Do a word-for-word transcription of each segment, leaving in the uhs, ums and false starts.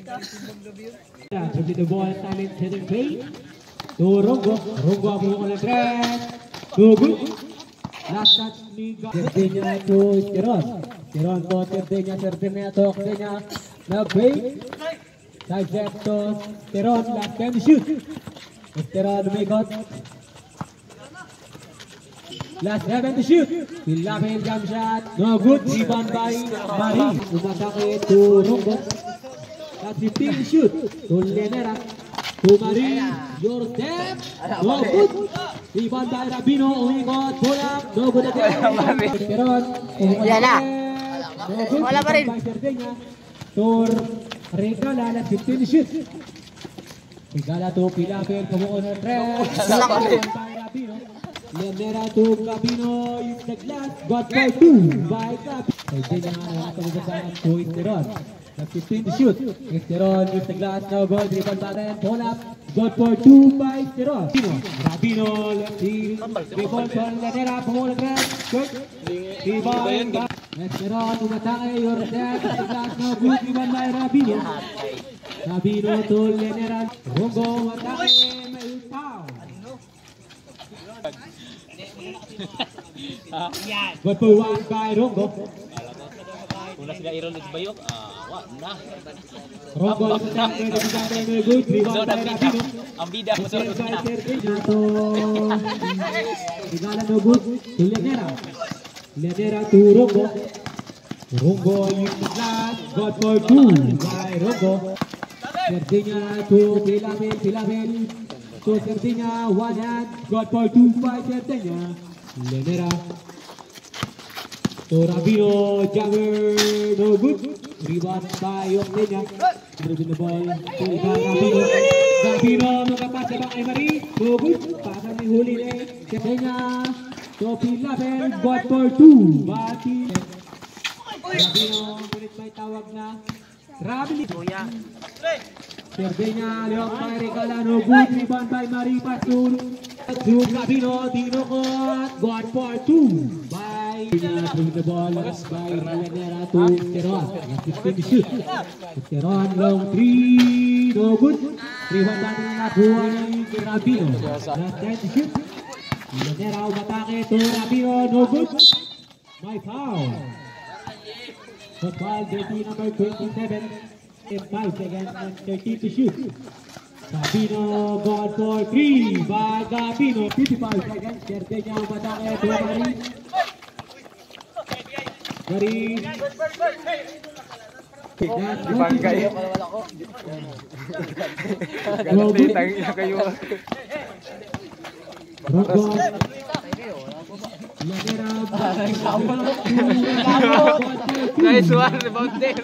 Yeah, to the ball, silent heading play. To Rongo, Rongo ang buong ng tres. To good. Last touch ni Serdeña to Esteron. Esteron to Serdeña, Serdeña to Serdeña. Na-play. Side set to Esteron, last time shoot. Esteron umikot. Last seven to shoot. Pilapin jump shot. No good. Rebound by Mari. Umatake to Rongo. Last fifteen to shoot. To Lenera. To Mari. Your step. No good. Rebound by Rabino. Umikot. Pull up. No good again. Esteron. Yan na. No good. Wala pa rin. By Serdeña. To Regala. Last fifteen to shoot. Regala to Pilapin. Kumuha ng tres. Rebound by Rabino. Lenera to Gabino is the glass. Got by two by Gabino. Serdeña na nakabugasan to Esteron. Last fifteen to shoot. Esteron is the glass. Now good. Rebound button. Pull up. Got for two by Esteron. Rabino left heel. Rebound for Lenera. Pull the glass. Good. Rebound by Esteron. Umatake. Your step. The glass. Now good. Rebound by Rabino. Rabino to Lenera. Rongo umatake. May foul. Good for one by Rongo. Una sila Iron Luis Bayok, ah, wag na. Rongo sa akin, may good rebound by Rabino. Ang bida mo sa Serdeña to Regala no good to Lenera. Lenera to Rongo. Rongo in the glass. Got for two by Rongo. Serdeña to Pilapin, Pilapin. To Serdeña, one hand, got for two by Serdeña. Lenera. To Rabino, jammer, no good. Rebound by Ortega. Dribbling the ball to Rabino. Rabino, makapas sa kay Mari. No good. Pasang ni huli ni Serdeña. To Pilapin, got for two. Bati. Rabino, kulit may tawag na. Rabino. Serdeña, Leon by Regala, no good. Rebound by Mari Pasul. To Rabino, Dinokot, got for two. By bring the ball by Lenera to Esteron. fifteen to shoot. Esteron, long three, no good. Rebound natin na nakuha ni Rabino. Last ten to shoot. Lenera umatake to Rabino, no good. My foul. The foul, jersey number twenty-seven. five seconds and thirteen to shoot. Gabino got for three by Gabino. fifty-five seconds. Serdeña umatake to Mari. Mari. Bangkay. Titang iya kayo. Rongo. Lenera. Nice one about there.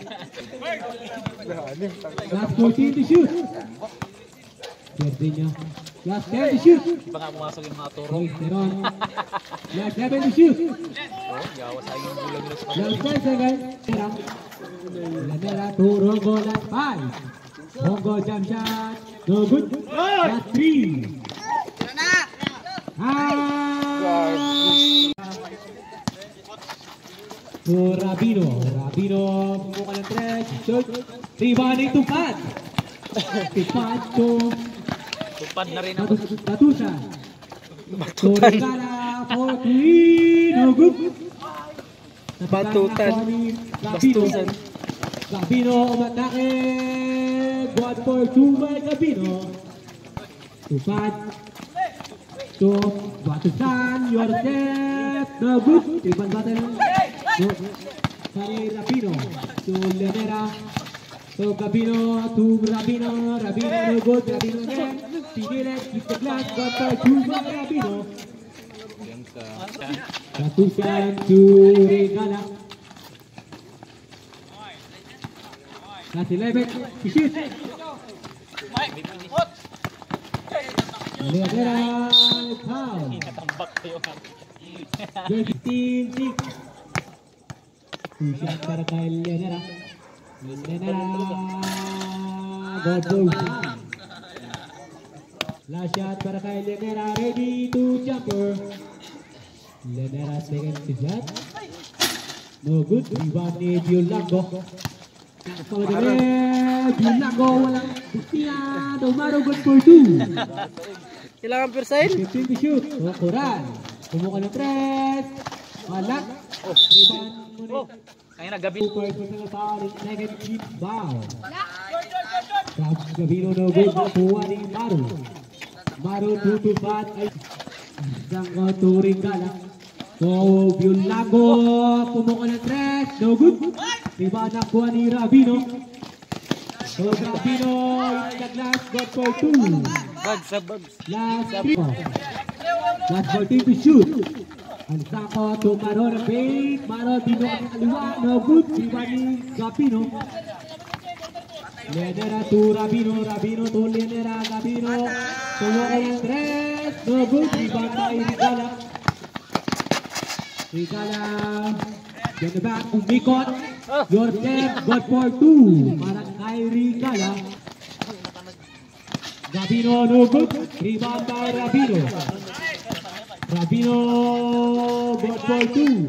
Last fourteen to shoot. Serdeña. Last ten to shoot. baka pumasok yung mga turong. Esteron. Last seven to shoot. Oh, gawa sa yung bulag nila sa Last ten seconds. Lenera to Rongo. Last five. Rongo jump shot. No good. Last three. Ah! To Rabino. Rabino. Buka ng tres. Shoot. Rebounding to Pat. Pat to tupad na rin ako. Batusan. To Regala for three. No good. Batutan. Bastusan. Gabino umatake. God for two by Gabino. To Pat. To Batusan. Your step. No good. Rebound battle. Sorry, Rabino. To Lenera. To Gabino. To Rabino. Rabino no good. Rabino again. Pigilet. Keep the glass. God for two by Rabino. Batusan to Regala. Last eleven. He shoots. Lenera. Foul. Natambak kayo. fifteen six. Two shot para kay Lenera. Lenera. God goes. Last shot para kay Lenera. Ready to jumper. Lenera second shot. No good. Rebound ni Gio Lango. Pagdali. Binago, walang buktiya. Domaro, good for two. Kailangan persain? fifteen to shoot. So, Coral. Kumuha ng tres. Malak. Rebound. Oh, kaya na gabi. Super personal foul. Negative foul. Gabino no good. Nakuha ni Maru. Maru tutupat. Isang turing gala. So, Binago. Kumuha ng tres. No good. Rebound nakuha ni Rabino. So, Rabino. It's the last got for two. Bugs, sa bugs. Last three. Last fourteen to shoot. Ang sako to Maro na fake. Maro dino ang kaliwa. No good. Ribani Gapino. Lenera to Rabino. Rabino to Lenera. Gapino. Tumura yung tres. No good. Ribani by Rigala. Rigala. Get the back. Umikot. Your step. Got for two. Para kay Rigala. Rabino no good. Rebound by Rabino. Rabino got for two.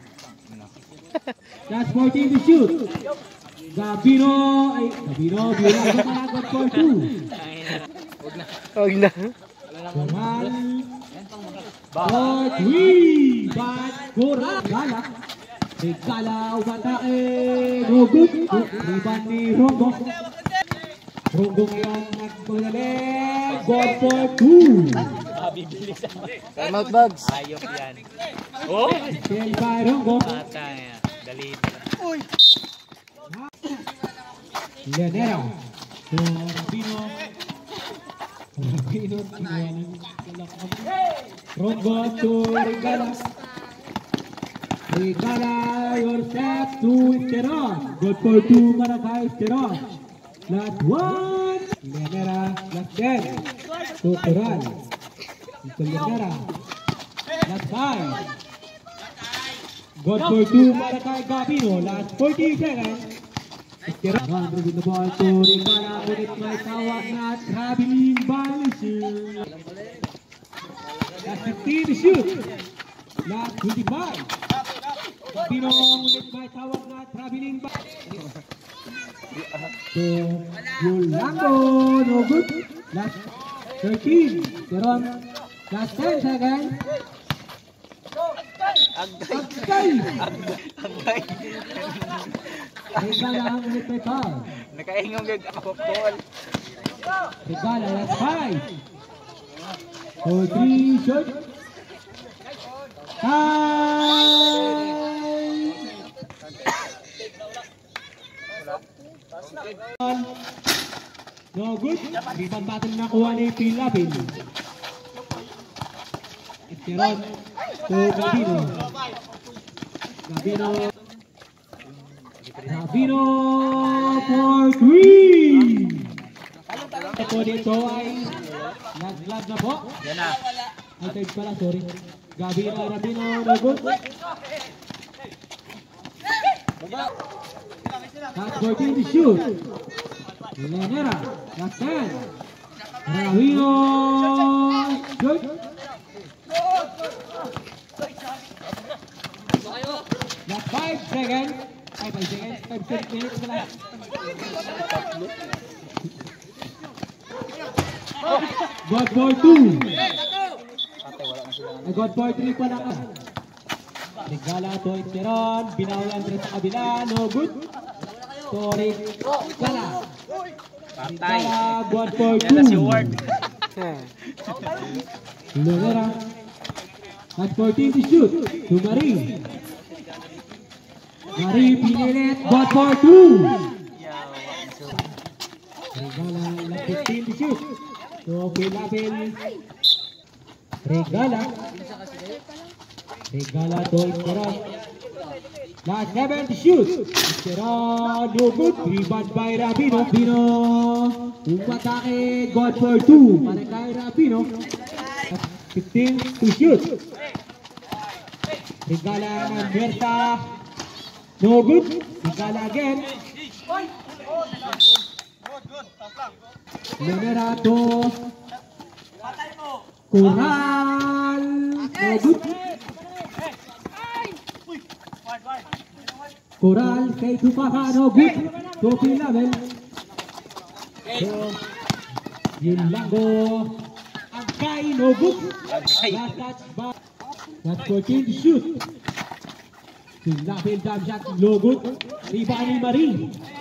That's fourteen to shoot. Rabino ay Rabino Binago pala got for two. Huwag na. Coral. For three. But Coral. Gala. Gala umatake. No good. Rebound ni Rongo. Rongo ngayon nagpagaling. God for two. Bibilis ako. Time out, bugs. Ayop yan. Oh! Kill by Rongo. Matang yan. Dali. Leonero. So, Rabino. Rabino. Rongo to Rigala. Rigala, your step to Esteron. Good for two, Maracay Esteron. Last one. Leonera, last ten. To Coral. Ito Leonera. Last five. Good for two, Maracay Gabino. Last forty seconds. Esteron. Run through the ball to Rigala. Ulit may tawag na traveling violation. Last fifteen to shoot. Last twenty-five. Gabino ulit may tawag na traveling violation. So, Yulango, no good. Last thirteen. Teron, last ten seconds. Agay! Agay. Regala ang ulit may foul. Nakaingong gag ako, Paul. Regala, last five. Four, three, shot. Time! No good. Rebound battle na kuha ni Pilapin. Esteron to Gabino. Gabino. Gabino for three. Ito dito ay nag-glove na po. Yan na. Ay, third pala, sorry. Gabino, Gabino, no good. Last fourteen to shoot. Lenera, last ten. Rabino, good. Last five seconds. Ay, five seconds. Five seconds minutes pala. God for two. Ay, God for three pala ka. Regala to Esteron. Binawalan tres sa kabila. No good. Sorry. Regala. Patay. Regala. God for Yan na si two. Ward. Lunera. At fourteen to shoot. To Marie. Marie pinilit. God for two. Regala. Last fifteen to shoot. So, Pilapil. Regala. Regala to Esteron. Last seven to shoot. Esteron, no good. Rebound by Rabino. Rabino. Umatake. God for two. Para kay Rabino. fifteen to shoot. Regala ng Berta. No good. Regala again. Lenera to Coral. No good. Coral kay Tupaha. No good. Topi level. So, yun lang go. Agay, no good. Last touch by. That's fourteen to shoot. Lapil jump shot, no good. Rebound ni Marie.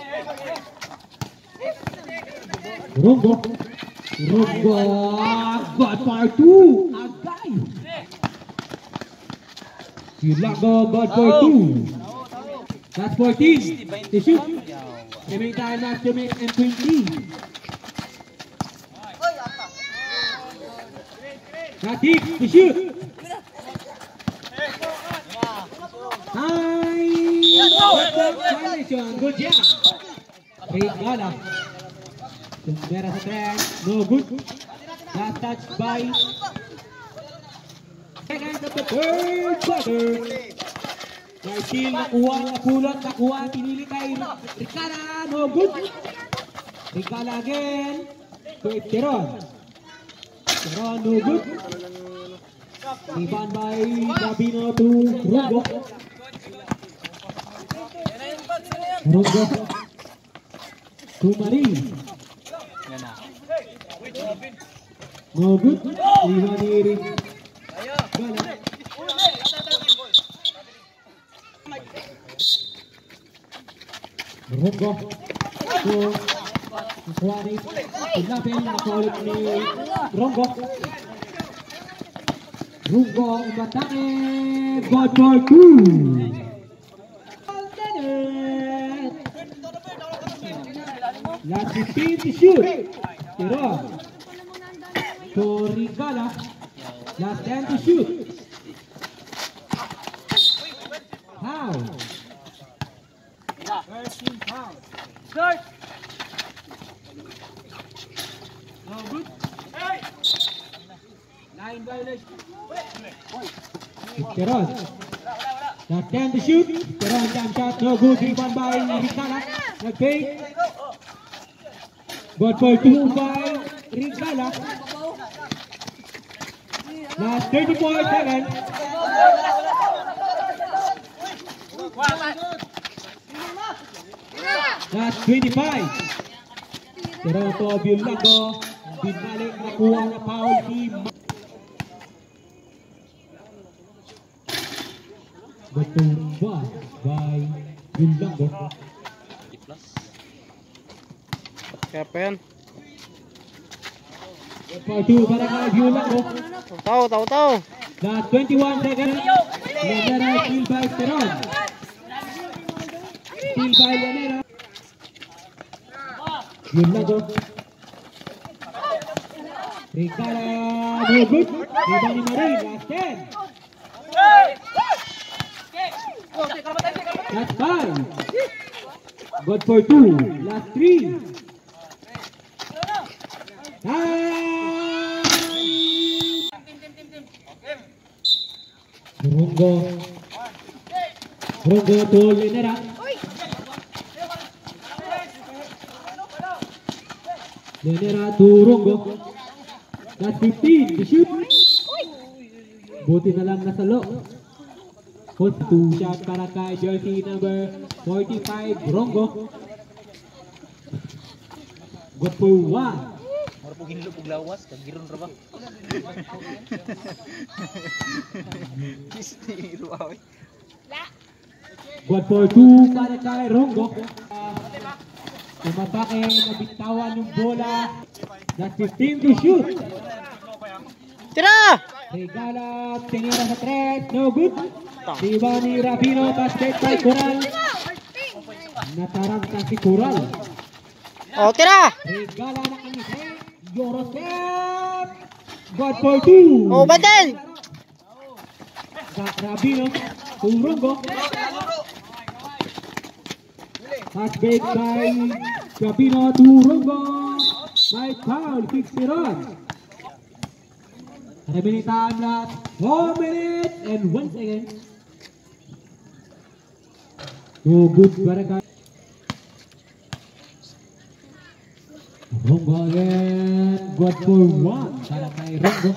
Rongo. Rongo. God for two. Agay. Yun lang go. God for two. That's fourteen to shoot. Remaining time last two minutes and twenty. Ratik to shoot. Nice. Good job. Great gala. Sumera sa track. No good. Last touch by. Second of the third quarter. Marcil nakuha, napulot, nakuha, pinili kay Ricala, no good. Ricala again, to Teron. Teron, no good. Rebound by Gabino to Rungo. Rungo to Marie. No good. Rebound ni Ricala. Rungo to Suwari. Pinapin, nakulit ni Rungo. Rungo umatake. God for two. Last fifteen to shoot. Tiro. To Ricala. Last ten to shoot. How? Start. No good. Nine violation. Teron. Last ten to shoot. Teron jump shot. No good. Rebound by Ricala. Okay. God for two by Ricala. Last thirty-four seconds. Last twenty-five. Toronto Biolago. Binalik nakuha na foul team. Batumba by Biolago. Kapan? For two para kay Biolago. Tahu, tahu, tahu. Last twenty-one seconds. Lanera steal by Teron. Steal by Lanera. Biolago. Ricala, no good. Rebound ni Marie. Last ten. Last five. God for two. Last three. Time. Rungo. Rungo to Lanera. Lanera to Rungo. Last fifteen to shoot. Buti na lang nasa low. Put two shot para kay jersey number forty-five Rungo. Good for one. Marpugin lo puglawas kagiron ra ba? Istiro awi. Good for two para kay Rungo. Tumatake, nabitawan ng bola. Last fifteen to shoot. Tira! Ricala, tinira sa tres, no good. Rebound ni Rapino, basket by Coral. Nataranta si Coral. Oh, tira! Ricala na kanise. Yorosep. God for two. Oh, batal! Rapino, to Rungo. Pass break by Rapino to Rungo. By foul, kicks it on. Remaining time last four minutes and one second. Oh, good Baraka. Rungo again. Good for one. Para kay Rungo.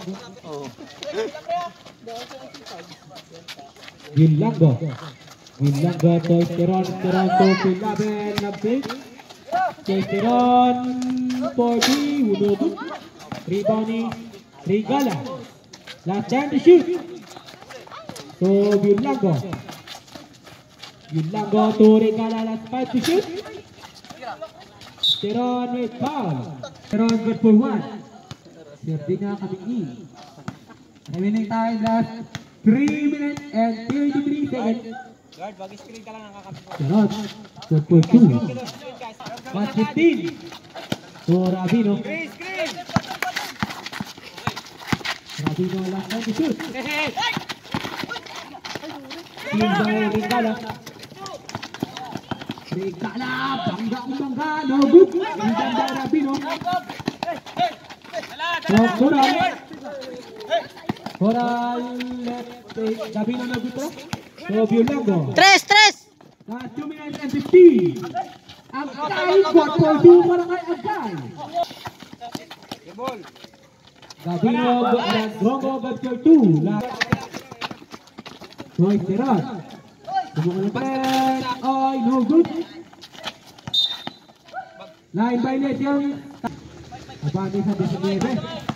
Biolago. Biolago to Teron. Teron to Pilaben. Nabig. Chesteron for three. No good. Rebounding. Regala. Last chance to shoot. So Biulango. Biulango to Regala. Last five to shoot. Chesteron with foul. Chesteron good for one. Serving nga Kabingi. Remaining time last three minutes and thirty-three seconds. Guard, bag-screen ka lang ang kakapit mo. Charot. Good for two. one fifteen. So Rabino. Rabino last time to shoot. Team by Regala. Regala. Bangga ang bangga. No good. Team by Rabino. So Coral. Coral left. Rabino no good. So Biulango. Tres, tres. Last two minutes and fifteen. Agay, one for two para kay Agay. Gabino, Gongo, good for two. Roy Teron. Sumungan pa rin. Ay, no good. Line by net yung abante sa nineteen.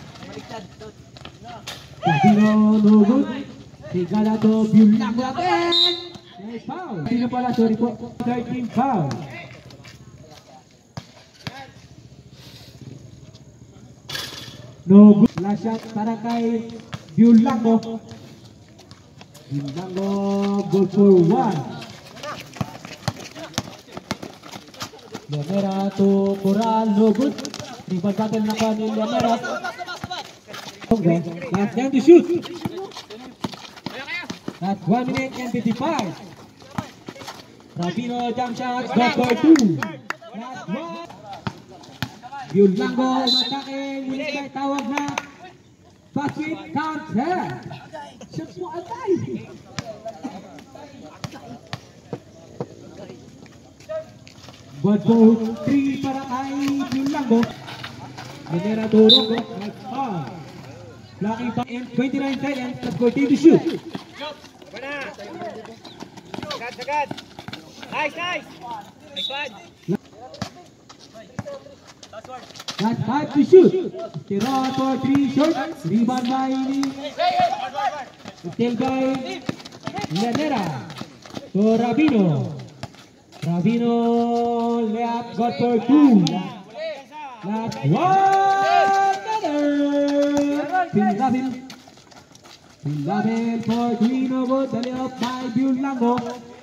Gabino, no good. Regala to Biulango again. Foul. Sino pala? Sorry po. thirteen foul. No good. Last shot para kay Biulango. Biulango good for one. Llanera to Coral. No good. Rebound battle na pa ni Llanera. Okay. Last time to shoot. That's one minute and fifty-five. Rabino jump shot, good for two. Last one. Biulango, matake, wilit may tawag na basket counter. Shots mo atay. Good for three para kay Biulango. Llanera to Rongo, nice foul. Blocking back in twenty-nine seconds, that's for team to shoot. Sagad, sagad. Nice, nice. Nice one. That's five to shoot. Teron for three short. Rebound by Still by Llanera. To Rabino. Rabino layup got for two. Last one. Pinlabin. Pinlabin for three. No good. The layup by Biulango.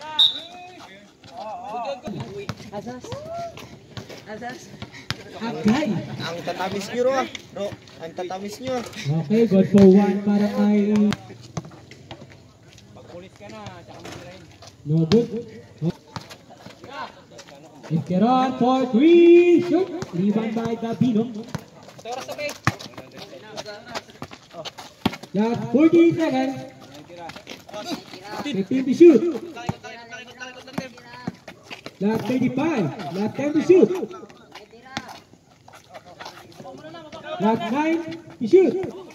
Asas. Asas. Agay. Ang tatamis nyo ro. Ro, ang tatamis nyo. Okay, good for one para kay Pagpulis ka na, tsaka mag-line. no good. Iskeron for three. Shoot. Rebound by Gabino. Oras na base. Last forty seconds. fifteen to shoot. Last thirty-five. Last ten to shoot. Last nine to shoot.